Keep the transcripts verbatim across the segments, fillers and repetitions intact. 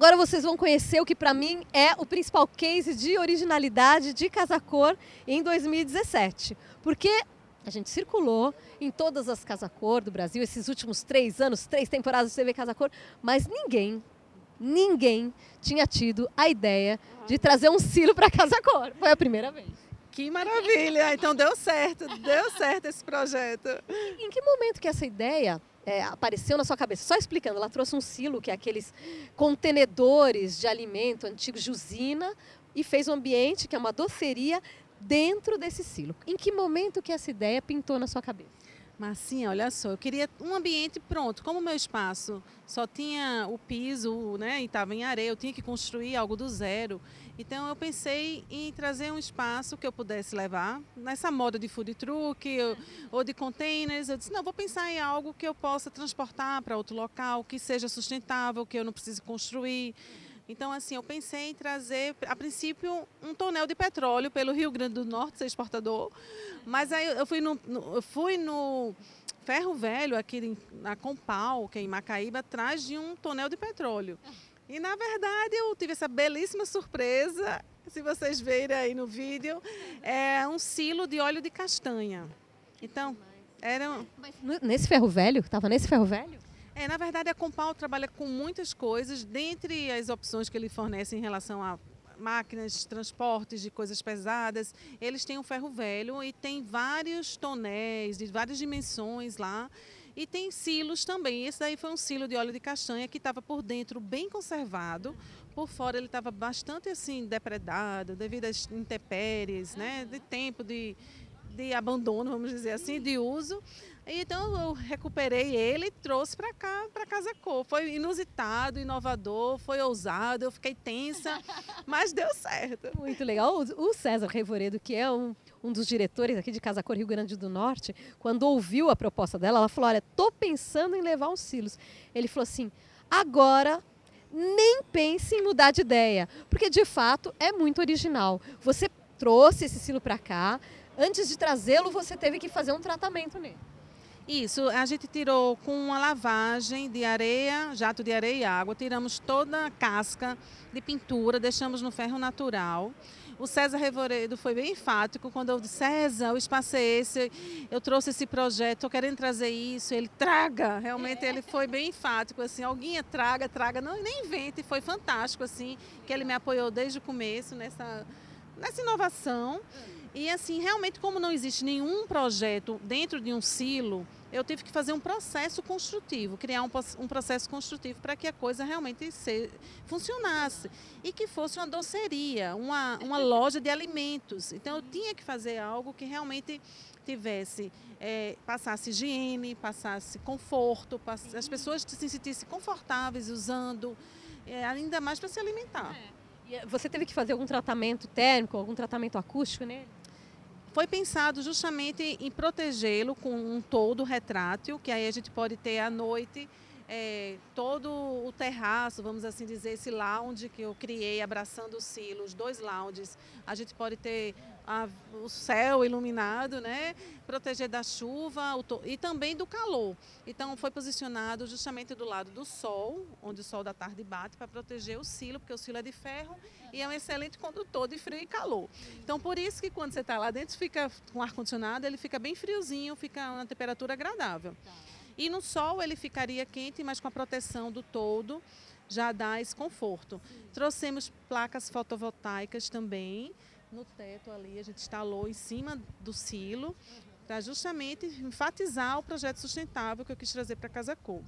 Agora vocês vão conhecer o que para mim é o principal case de originalidade de Casa Cor em dois mil e dezessete. Porque a gente circulou em todas as Casa Cor do Brasil, esses últimos três anos, três temporadas de T V Casa Cor, mas ninguém, ninguém tinha tido a ideia de trazer um silo para Casa Cor. Foi a primeira vez. Que maravilha! Então deu certo, deu certo esse projeto. Em que momento que essa ideia é, apareceu na sua cabeça? Só explicando, ela trouxe um silo, que é aqueles contenedores de alimento antigos de usina, e fez um ambiente, que é uma doceria, dentro desse silo. Em que momento que essa ideia pintou na sua cabeça? Marcinha, olha só, eu queria um ambiente pronto. Como o meu espaço só tinha o piso, né, e estava em areia, eu tinha que construir algo do zero. Então eu pensei em trazer um espaço que eu pudesse levar nessa moda de food truck ou, ou de containers. Eu disse, não, vou pensar em algo que eu possa transportar para outro local, que seja sustentável, que eu não precise construir. Então, assim, eu pensei em trazer, a princípio, um tonel de petróleo pelo Rio Grande do Norte, ser exportador. Mas aí eu fui no, no, eu fui no Ferro Velho, aqui na Compal, que é em Macaíba, atrás de um tonel de petróleo. E, na verdade, eu tive essa belíssima surpresa, se vocês verem aí no vídeo, é um silo de óleo de castanha. Então, era... Mas nesse ferro velho? Estava nesse ferro velho? É, na verdade, a Compal trabalha com muitas coisas, dentre as opções que ele fornece em relação a máquinas, transportes de coisas pesadas, eles têm um ferro velho e tem vários tonéis de várias dimensões lá. E tem silos também. Esse daí foi um silo de óleo de castanha que estava por dentro bem conservado. Por fora ele estava bastante assim depredado, devido às intempéries, né, de tempo de, de abandono, vamos dizer assim, de uso. Então eu recuperei ele e trouxe para cá, para Casa Cor. Foi inusitado, inovador, foi ousado, eu fiquei tensa, mas deu certo. Muito legal. O César Revoredo, que é um, um dos diretores aqui de Casa Cor Rio Grande do Norte, quando ouviu a proposta dela, ela falou, olha, tô pensando em levar uns silos. Ele falou assim, agora nem pense em mudar de ideia, porque de fato é muito original. Você trouxe esse silo para cá, antes de trazê-lo você teve que fazer um tratamento nele. Isso, a gente tirou com uma lavagem de areia, jato de areia e água, tiramos toda a casca de pintura, deixamos no ferro natural. O César Revoredo foi bem enfático quando eu disse, César, o espaço é esse, eu trouxe esse projeto, estou querendo trazer isso, ele traga, realmente ele foi bem enfático, assim, alguém traga, traga, não, nem invente, foi fantástico, assim, que ele me apoiou desde o começo nessa, nessa inovação. E assim, realmente, como não existe nenhum projeto dentro de um silo, eu tive que fazer um processo construtivo, criar um, um processo construtivo para que a coisa realmente se, funcionasse. E que fosse uma doceria, uma, uma loja de alimentos. Então, eu tinha que fazer algo que realmente tivesse, é, passasse higiene, passasse conforto, passasse, as pessoas se sentissem confortáveis usando, é, ainda mais para se alimentar. É. Você teve que fazer algum tratamento térmico, algum tratamento acústico nele? Foi pensado justamente em protegê-lo com um toldo retrátil, que aí a gente pode ter à noite é, todo o terraço, vamos assim dizer, esse lounge que eu criei abraçando o silo, os dois lounges. A gente pode ter a, o céu iluminado, né? Proteger da chuva o to, e também do calor. Então foi posicionado justamente do lado do sol, onde o sol da tarde bate, para proteger o silo, porque o silo é de ferro e é um excelente condutor de frio e calor. Então por isso que quando você está lá dentro, fica com ar-condicionado, ele fica bem friozinho, fica uma temperatura agradável. E no sol ele ficaria quente, mas com a proteção do toldo já dá esse conforto. Trouxemos placas fotovoltaicas também no teto ali, a gente instalou em cima do silo, para justamente enfatizar o projeto sustentável que eu quis trazer para Casa Cor.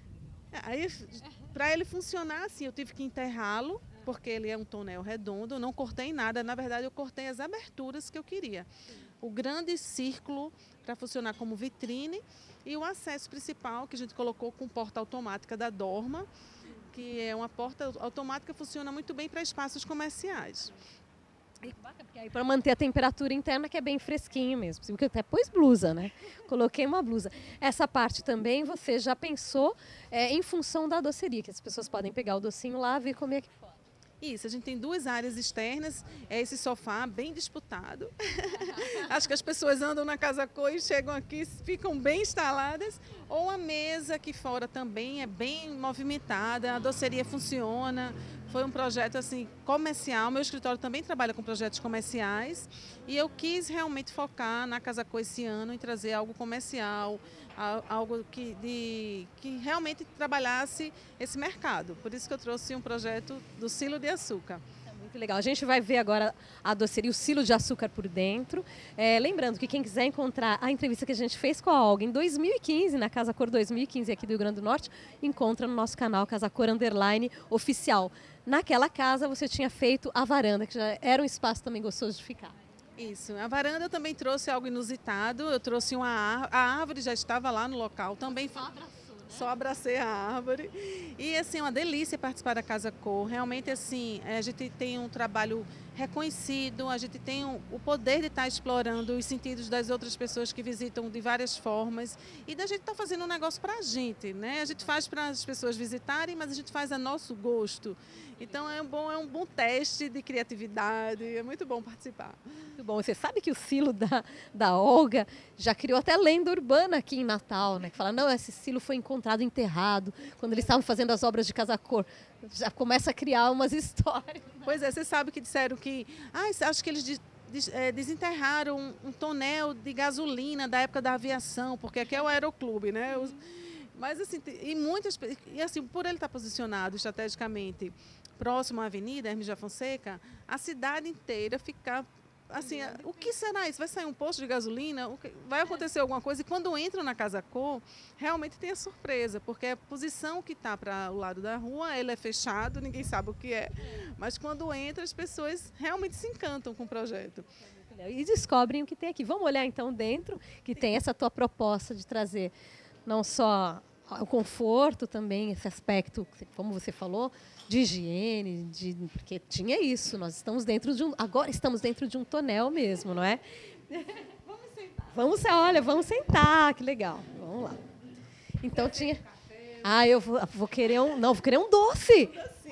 Aí, para ele funcionar assim, eu tive que enterrá-lo, porque ele é um tonel redondo, eu não cortei nada, na verdade eu cortei as aberturas que eu queria. O grande círculo para funcionar como vitrine e o acesso principal que a gente colocou com porta automática da Dorma, que é uma porta automática que funciona muito bem para espaços comerciais. Para manter a temperatura interna, que é bem fresquinho mesmo. Porque até pôs blusa, né? Coloquei uma blusa. Essa parte também você já pensou é, em função da doceria, que as pessoas podem pegar o docinho lá e vir comer aqui fora. Isso, a gente tem duas áreas externas, é esse sofá bem disputado. Acho que as pessoas andam na Casa Cor e chegam aqui, ficam bem instaladas. Ou a mesa aqui fora também é bem movimentada, a doceria funciona. Foi um projeto assim comercial, meu escritório também trabalha com projetos comerciais e eu quis realmente focar na Casa Cor esse ano em trazer algo comercial, algo que, de, que realmente trabalhasse esse mercado. Por isso que eu trouxe um projeto do Silo de Açúcar. Muito legal. A gente vai ver agora a doceria, o silo de açúcar por dentro. É, lembrando que quem quiser encontrar a entrevista que a gente fez com a Olga em dois mil e quinze, na Casa Cor dois mil e quinze aqui do Rio Grande do Norte, encontra no nosso canal Casa Cor Underline Oficial. Naquela casa você tinha feito a varanda, que já era um espaço também gostoso de ficar. Isso. A varanda eu também trouxe algo inusitado. Eu trouxe uma árvore. A árvore já estava lá no local. Também só abraçou, né? Só abracei a árvore. E, assim, uma delícia participar da Casa Cor. Realmente, assim, a gente tem um trabalho reconhecido, a gente tem o poder de estar explorando os sentidos das outras pessoas que visitam de várias formas e da gente estar fazendo um negócio para a gente, né? A gente faz para as pessoas visitarem, mas a gente faz a nosso gosto. Então é um bom, é um bom teste de criatividade, é muito bom participar. Muito bom. Você sabe que o silo da, da Olga já criou até lenda urbana aqui em Natal, né? Que fala, não, esse silo foi encontrado enterrado quando eles estavam fazendo as obras de Casa Cor. Já começa a criar umas histórias. Pois é, você sabe que disseram que, ah, acho que eles des, des, é, desenterraram um, um tonel de gasolina da época da aviação, porque aqui é o aeroclube, né? Os, mas assim, e muitas, e assim, por ele estar posicionado estrategicamente próximo à avenida Hermes de Fonseca, a cidade inteira fica assim, o que será isso? Vai sair um posto de gasolina? Vai acontecer alguma coisa? E quando entram na Casa Cor, realmente tem a surpresa, porque a posição que está para o lado da rua, ele é fechado, ninguém sabe o que é. Mas quando entra, as pessoas realmente se encantam com o projeto. E descobrem o que tem aqui. Vamos olhar então dentro, que tem essa tua proposta de trazer não só o conforto também, esse aspecto, como você falou, de higiene, de, porque tinha isso, nós estamos dentro de um, agora estamos dentro de um tonel mesmo, não é? Vamos sentar. Vamos, olha, vamos sentar, que legal. Vamos lá. Então tinha, ah, eu vou, vou querer um, não, vou querer um doce.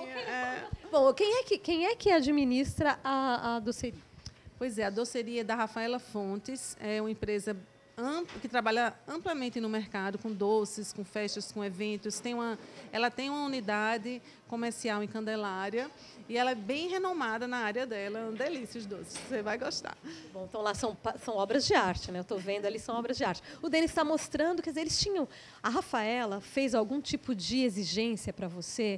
Bom, quem é que quem é que administra a, a doceria? Pois é, a doceria da Rafaela Fontes é uma empresa que trabalha amplamente no mercado, com doces, com festas, com eventos. Tem uma, ela tem uma unidade comercial em Candelária e ela é bem renomada na área dela. É uma delícia os doces, você vai gostar. Bom, então lá são, são obras de arte, né? Eu estou vendo ali, são obras de arte. O Denis está mostrando, quer dizer, eles tinham... A Rafaela fez algum tipo de exigência para você,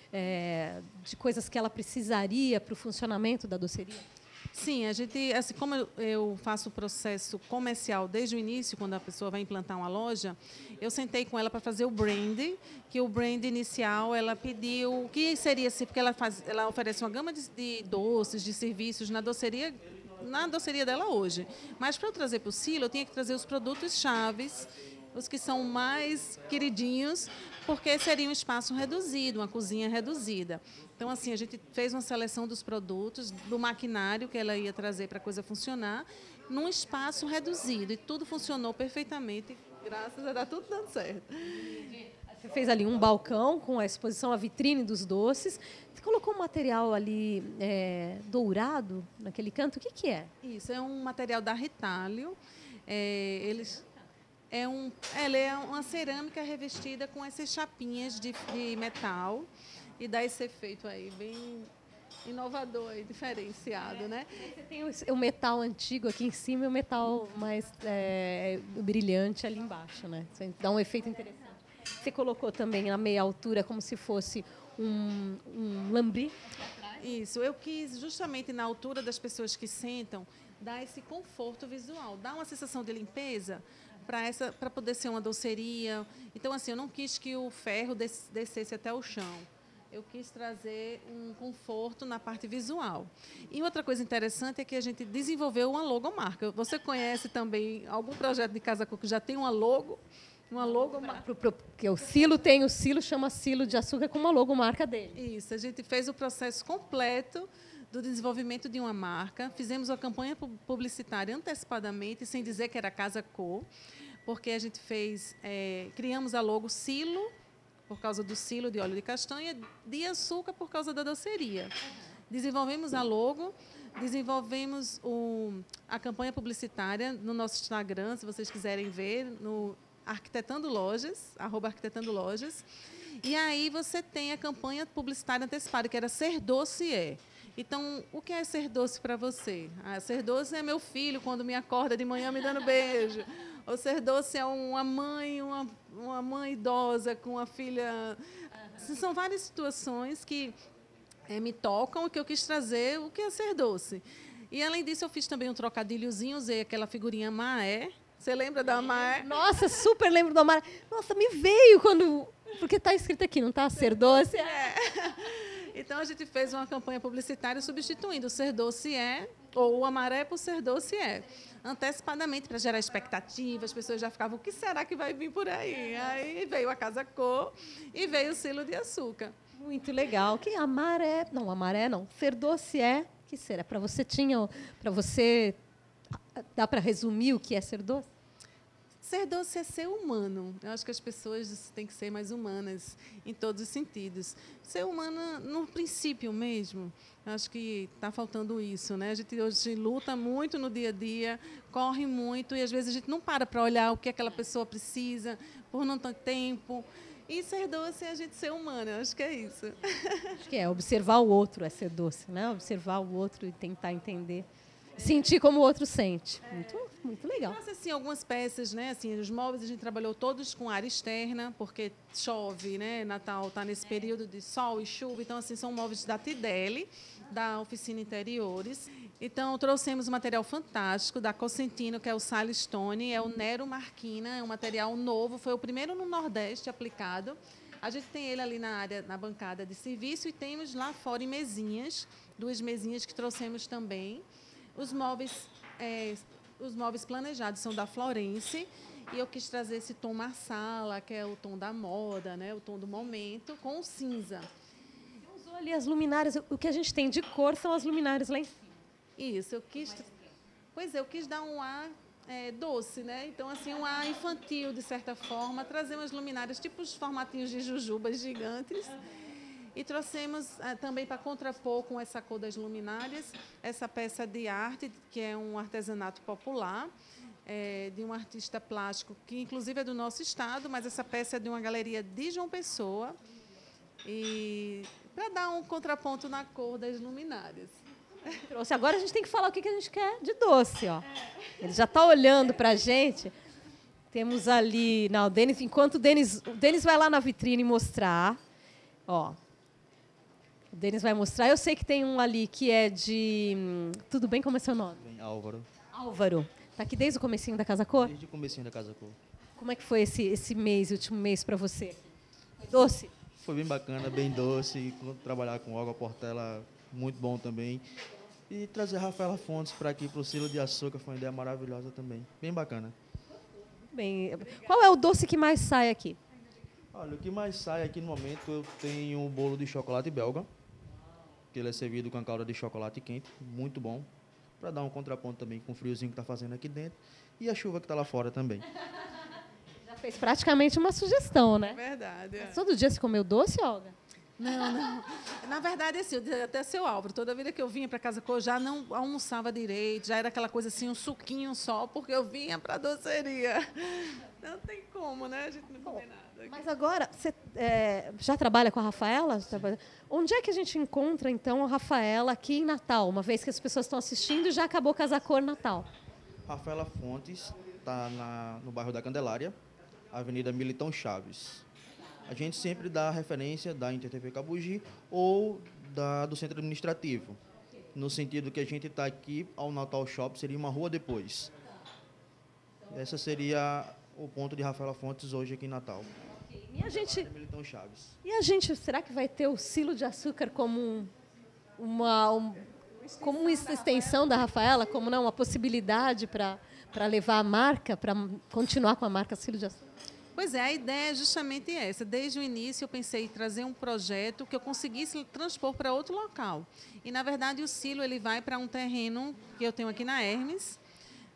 é, de coisas que ela precisaria para o funcionamento da doceria? Sim, a gente, assim, como eu faço o processo comercial desde o início, quando a pessoa vai implantar uma loja, eu sentei com ela para fazer o brand, que o brand inicial ela pediu, que seria assim, porque ela, faz, ela oferece uma gama de, de doces, de serviços na doceria, na doceria dela hoje. Mas para eu trazer para o Silo, eu tinha que trazer os produtos chaves, os que são mais queridinhos, porque seria um espaço reduzido, uma cozinha reduzida. Então, assim, a gente fez uma seleção dos produtos, do maquinário que ela ia trazer para a coisa funcionar, num espaço reduzido. E tudo funcionou perfeitamente, graças a Deus, tudo dando certo. Você fez ali um balcão com a exposição, a vitrine dos doces. Você colocou um material ali é, dourado naquele canto. O que, que é? Isso, é um material da Ritalio. É, eles... É, um, ela é uma cerâmica revestida com essas chapinhas de, de metal e dá esse efeito aí bem inovador e diferenciado, é, né? Você tem o, o metal antigo aqui em cima e o metal mais é, brilhante ali embaixo, né? Isso dá um efeito interessante. Você colocou também a meia altura como se fosse um, um lambri. Isso, eu quis justamente na altura das pessoas que sentam dar esse conforto visual, dar uma sensação de limpeza para essa para poder ser uma doceria. Então, assim, eu não quis que o ferro des, descesse até o chão. Eu quis trazer um conforto na parte visual. E outra coisa interessante é que a gente desenvolveu uma logomarca. Você conhece também algum projeto de Casa Cor que já tem uma logo? Uma logomarca. Porque o Silo tem, o Silo chama Silo de Açúcar com uma logomarca dele. Isso, a gente fez o processo completo do desenvolvimento de uma marca. Fizemos uma campanha publicitária antecipadamente, sem dizer que era Casa Cor, porque a gente fez, é, criamos a logo Silo, por causa do silo de óleo de castanha, de açúcar por causa da doceria. Desenvolvemos a logo, desenvolvemos o, a campanha publicitária no nosso Instagram, se vocês quiserem ver, no Arquitetando Lojas, arroba Arquitetando Lojas. E aí você tem a campanha publicitária antecipada, que era Ser Doce É. Então, o que é ser doce para você? Ah, ser doce é meu filho, quando me acorda de manhã me dando beijo. Ou ser doce é uma mãe, uma, uma mãe idosa com uma filha. Uhum. São várias situações que é, me tocam, que eu quis trazer o que é ser doce. E, além disso, eu fiz também um trocadilhozinho, usei aquela figurinha Maé. Você lembra da Maé? Nossa, super lembro da Maé. Nossa, me veio quando... Porque está escrito aqui, não está? Ser doce? É. Então, a gente fez uma campanha publicitária substituindo o Ser Doce É, ou o Amaré por Ser Doce É, antecipadamente, para gerar expectativa. As pessoas já ficavam, o que será que vai vir por aí? Aí veio a Casa Cor e veio o silo de açúcar. Muito legal. Que Amaré... Não, Amaré não. Ser Doce É, que será? Para você tinha... Para você... Dá para resumir o que é ser doce? Ser doce é ser humano. Eu acho que as pessoas têm que ser mais humanas em todos os sentidos. Ser humana no princípio mesmo. Eu acho que está faltando isso, né? A gente hoje luta muito no dia a dia, corre muito e às vezes a gente não para para olhar o que aquela pessoa precisa por não ter tempo. E ser doce é a gente ser humana. Eu acho que é isso. Acho que é observar o outro é ser doce, né? Observar o outro e tentar entender. Sentir como o outro sente. Muito, muito legal. Trouxe, assim, algumas peças, né? Assim, os móveis a gente trabalhou todos com área externa, porque chove, né? Natal está nesse período de sol e chuva, então assim são móveis da Tidele, da Oficina Interiores. Então trouxemos um material fantástico da Cosentino, que é o Silestone, é o Nero Marquina, é um material novo, foi o primeiro no Nordeste aplicado. A gente tem ele ali na área, na bancada de serviço, e temos lá fora em mesinhas, duas mesinhas que trouxemos também. Os móveis, é, os móveis planejados são da Florence, e eu quis trazer esse tom marsala, que é o tom da moda, né, o tom do momento, com o cinza. Você usou ali as luminárias, o que a gente tem de cor são as luminárias lá em cima. Isso, eu quis, pois é, eu quis dar um ar é, doce, né? Então, assim, um ar infantil, de certa forma, trazer umas luminárias, tipo os formatinhos de jujubas gigantes. E trouxemos ah, também para contrapor com essa cor das luminárias, essa peça de arte, que é um artesanato popular, é, de um artista plástico, que inclusive é do nosso estado, mas essa peça é de uma galeria de João Pessoa, e para dar um contraponto na cor das luminárias. Trouxe. Agora a gente tem que falar o que a gente quer de doce. Ó. Ele já está olhando para a gente. Temos ali... Não, o Denis, enquanto o Denis, o Denis vai lá na vitrine mostrar... Ó, o Denis vai mostrar. Eu sei que tem um ali que é de... Tudo bem? Como é seu nome? Bem, Álvaro. Álvaro. Está aqui desde o comecinho da Casa Cor? Desde o comecinho da Casa Cor. Como é que foi esse, esse mês, último mês, para você? Foi doce? Foi bem bacana, bem doce. Trabalhar com Olga Portela, muito bom também. E trazer a Rafaela Fontes para aqui, para o Silo de Açúcar, foi uma ideia maravilhosa também. Bem bacana. Bem, qual é o doce que mais sai aqui? Olha, o que mais sai aqui no momento, eu tenho um bolo de chocolate belga, que ele é servido com a calda de chocolate quente, muito bom, para dar um contraponto também com o friozinho que está fazendo aqui dentro e a chuva que está lá fora também. Já fez praticamente uma sugestão, né? É verdade. É. Todo dia você comeu doce, Olga? Não, não. Na verdade, assim, eu dizia até seu Álvaro, toda vida que eu vinha para Casa Cor, já não almoçava direito, já era aquela coisa assim, um suquinho só, porque eu vinha para a doceria. Não tem como, né? A gente não come nada. Aqui. Mas agora, você é, já trabalha com a Rafaela? Onde é que a gente encontra, então, a Rafaela aqui em Natal, uma vez que as pessoas estão assistindo e já acabou Casa Cor Natal? Rafaela Fontes está no bairro da Candelária, Avenida Militão Chaves. A gente sempre dá a referência da Inter T V Cabugi ou da, do centro administrativo, no sentido que a gente está aqui ao Natal Shop, seria uma rua depois. Essa seria o ponto de Rafaela Fontes hoje aqui em Natal. E a gente, Militão Chaves. E a gente, será que vai ter o Silo de Açúcar como um, uma, um, como uma extensão da Rafaela, como não, uma possibilidade para para levar a marca, para continuar com a marca Silo de Açúcar? Pois é, a ideia é justamente essa. Desde o início eu pensei em trazer um projeto que eu conseguisse transpor para outro local. E, na verdade, o silo ele vai para um terreno que eu tenho aqui na Hermes,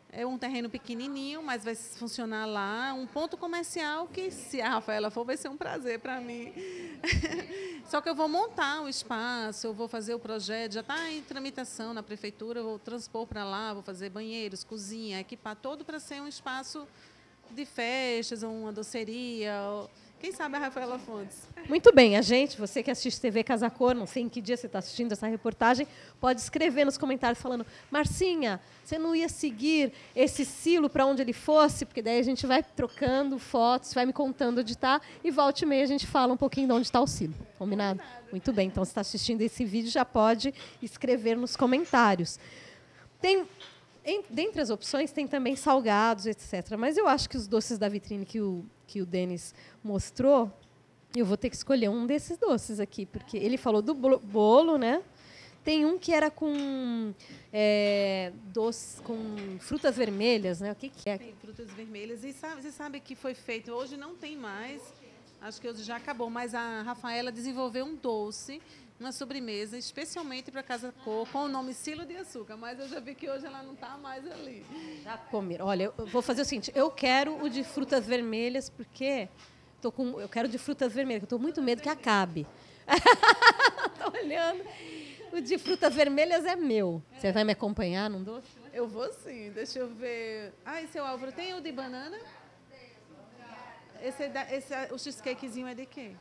É um terreno pequenininho, mas vai funcionar lá. Um ponto comercial que, se a Rafaela for, vai ser um prazer para mim. Só que eu vou montar o espaço, eu vou fazer o projeto, já está em tramitação na prefeitura, eu vou transpor para lá, vou fazer banheiros, cozinha, equipar todo para ser um espaço de festas, uma doceria. Quem sabe a Rafaela Fontes. Muito bem, a gente, você que assiste T V Casa Cor, não sei em que dia você está assistindo essa reportagem, pode escrever nos comentários falando: Marcinha, você não ia seguir esse silo para onde ele fosse? Porque daí a gente vai trocando fotos, vai me contando onde está, e volta e meia a gente fala um pouquinho de onde está o silo. Combinado? Muito bem, então, se está assistindo esse vídeo, já pode escrever nos comentários. Tem... Em, dentre as opções, tem também salgados, etcétera. Mas eu acho que os doces da vitrine que o, que o Denis mostrou, eu vou ter que escolher um desses doces aqui, porque ele falou do bolo, né? Tem um que era com é, doce, com frutas vermelhas, né? O que, que é? Tem frutas vermelhas. E sabe, você sabe que foi feito, hoje não tem mais, acho que hoje já acabou, mas a Rafaela desenvolveu um doce, uma sobremesa, especialmente para Casa Cor, com o nome Silo de Açúcar, mas eu já vi que hoje ela não está mais ali. Já comeram. Olha, eu vou fazer o seguinte, eu quero o de frutas vermelhas, porque tô com, eu quero de frutas vermelhas, porque eu estou muito medo que acabe. Estou olhando. O de frutas vermelhas é meu. Você vai me acompanhar num doce? Eu vou sim, deixa eu ver. Ah, e seu Álvaro, tem o de banana? Esse, é da, esse é, o cheesecakezinho é de quê?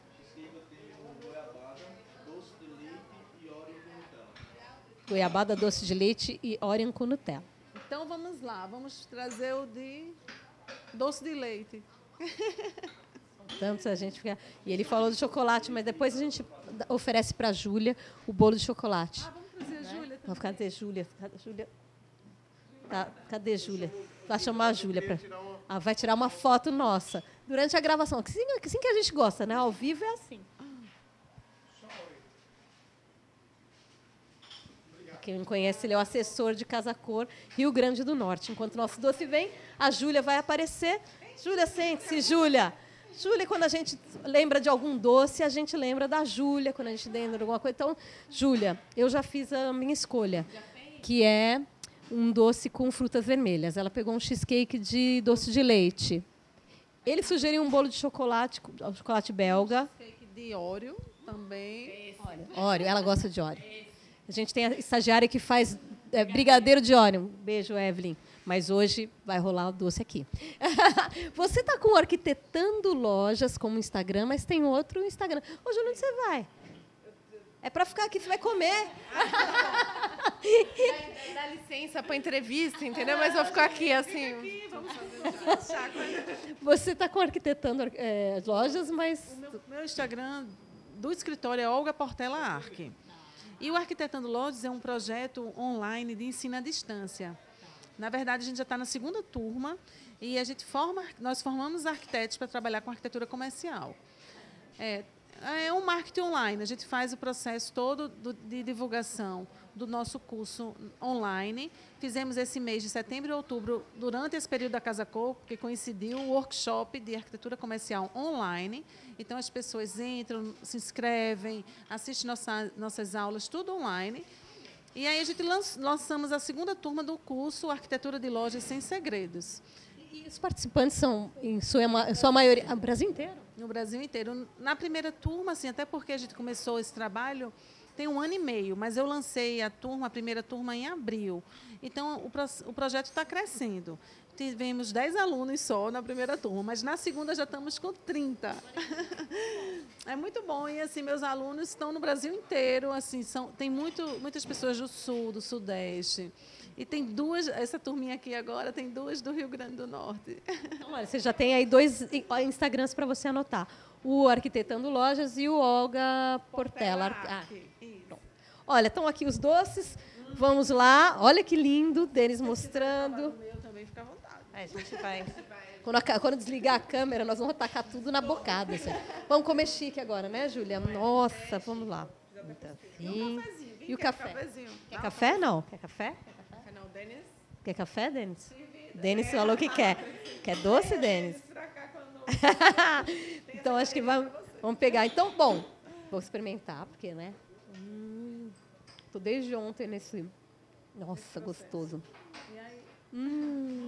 Goiabada, doce de leite e Oreo com Nutella. Então vamos lá, vamos trazer o de doce de leite. Tantos a gente fica... E ele falou do chocolate, mas depois a gente oferece para a Júlia o bolo de chocolate. Ah, vamos trazer a Júlia também. Vamos ficar de Júlia. Cadê Júlia? Tá, cadê Júlia? Vai chamar a Júlia para... Ah, vai tirar uma foto nossa durante a gravação. Assim, assim que a gente gosta, né? Ao vivo é assim. Quem me conhece, ele é o assessor de Casa Cor, Rio Grande do Norte. Enquanto o nosso doce vem, a Júlia vai aparecer. Júlia, sente-se, Júlia. Júlia, quando a gente lembra de algum doce, a gente lembra da Júlia, quando a gente lembra de alguma coisa. Então, Júlia, eu já fiz a minha escolha, que é um doce com frutas vermelhas. Ela pegou um cheesecake de doce de leite. Ele sugeriu um bolo de chocolate, chocolate belga. Cheesecake de Oreo também. Oreo, ela gosta de Oreo. A gente tem a estagiária que faz é, brigadeiro de Oreo. Um beijo, Evelyn. Mas hoje vai rolar o doce aqui. Você está com o Arquitetando Lojas como Instagram, mas tem outro Instagram. Ô, Júlio, onde você vai? É para ficar aqui, você vai comer. Dá licença para entrevista, entendeu? Mas eu vou ficar aqui, assim. Vamos fazer um chá. Você está com Arquitetando é, Lojas, mas... O meu, meu Instagram do escritório é Olga Portela Arque. E o Arquitetando Lojas é um projeto online de ensino à distância. Na verdade, a gente já está na segunda turma e a gente forma, nós formamos arquitetos para trabalhar com arquitetura comercial. É, é um marketing online. A gente faz o processo todo do, de divulgação do nosso curso online. Fizemos esse mês de setembro e outubro, durante esse período da Casa Cor, que coincidiu o workshop de arquitetura comercial online. Então, as pessoas entram, se inscrevem, assistem nossa, nossas aulas, tudo online. E aí a gente lançamos a segunda turma do curso Arquitetura de Lojas Sem Segredos. E os participantes são, em sua, em sua maioria, no Brasil inteiro? No Brasil inteiro. Na primeira turma, assim, até porque a gente começou esse trabalho tem um ano e meio, mas eu lancei a turma, a primeira turma em abril. Então, o, pro, o projeto está crescendo. Tivemos dez alunos só na primeira turma, mas na segunda já estamos com trinta. É muito bom. E, assim, meus alunos estão no Brasil inteiro. Assim, são, tem muito, muitas pessoas do Sul, do Sudeste. E tem duas, essa turminha aqui agora, tem duas do Rio Grande do Norte. Então, olha, você já tem aí dois Instagrams para você anotar. O Arquitetando Lojas e o Olga Portela. Ah, olha, estão aqui os doces. Vamos lá. Olha que lindo, Denis mostrando. O meu também fica à vontade. É, a gente vai... Quando, a, quando desligar a câmera, nós vamos tacar tudo na bocada. Assim. Vamos comer chique agora, né, Júlia? Nossa, vamos lá. Assim. E o café? Quer café? Não. Quer café? Não, Denis? Quer café, Denis? Denis falou que quer. Quer doce, Denis? Então, acho que vamos, vamos pegar. Então, bom, vou experimentar, porque, né? Estou hum, desde ontem nesse... Nossa, gostoso. Hum.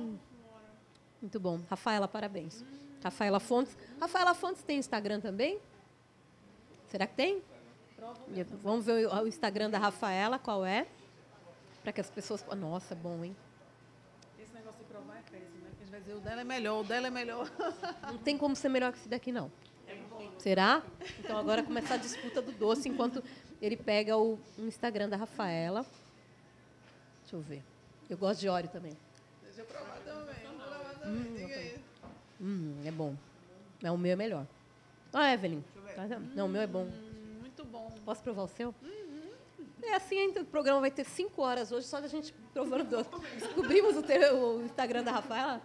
Muito bom. Rafaela, parabéns. Hum. Rafaela Fontes. Rafaela Fontes tem Instagram também? Será que tem? Vamos ver o Instagram da Rafaela, qual é? Para que as pessoas... Nossa, bom, hein? Esse negócio de provar é péssimo, né? Porque a gente vai dizer, o dela é melhor, o dela é melhor. Não tem como ser melhor que esse daqui, não. Será? Então, agora começa a disputa do doce, enquanto ele pega o, o Instagram da Rafaela. Deixa eu ver. Eu gosto de Oreo também. Deixa eu provar também. Vou provar também. Hum, Diga aí. Hum, é bom. Mas o meu é melhor. Ah, Evelyn. Tá, não, o meu é bom. Hum, muito bom. Posso provar o seu? Uhum. É assim, então, o programa vai ter cinco horas hoje, só da gente provando doce. Descobrimos o, teu, o Instagram da Rafaela?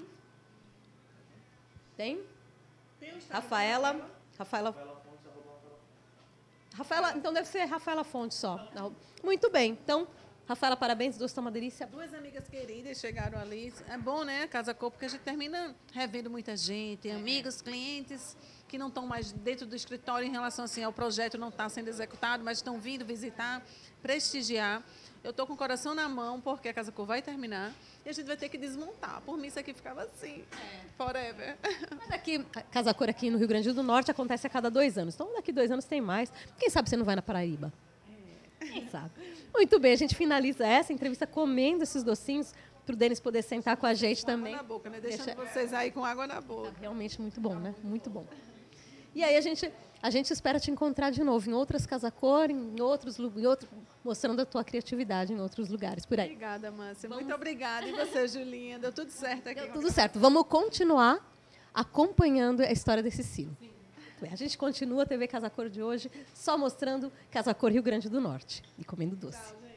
Tem? Tem o Instagram Rafaela. Rafaela. Rafaela, então deve ser Rafaela Fontes só. Muito bem. Então, Rafaela, parabéns, doce tá uma delícia. Duas amigas queridas chegaram ali. É bom, né, Casa Cor, porque a gente termina revendo muita gente, amigos, clientes que não estão mais dentro do escritório em relação assim, ao projeto não está sendo executado, mas estão vindo visitar, prestigiar. Eu estou com o coração na mão, porque a Casa Cor vai terminar e a gente vai ter que desmontar. Por mim, isso aqui ficava assim, é. forever. Mas aqui, Casa Cor aqui no Rio Grande do Norte acontece a cada dois anos. Então, daqui dois anos tem mais. Quem sabe você não vai na Paraíba? É. Quem sabe? Muito bem, a gente finaliza essa entrevista comendo esses docinhos para o Denis poder sentar com a gente com também. Água na boca, né? Deixando Deixa... vocês aí com água na boca. Tá realmente muito bom, né? Muito bom. E aí a gente, a gente espera te encontrar de novo em outras Casa Cor, em outros em outro, mostrando a tua criatividade em outros lugares por aí. Obrigada, Márcia. Vamos... Muito obrigada. E você, Julinha? Deu tudo certo aqui? Deu tudo certo. Vamos continuar acompanhando a história desse silo. Sim. A gente continua a T V Casa Cor de hoje só mostrando Casa Cor Rio Grande do Norte e comendo doce. Tchau, gente.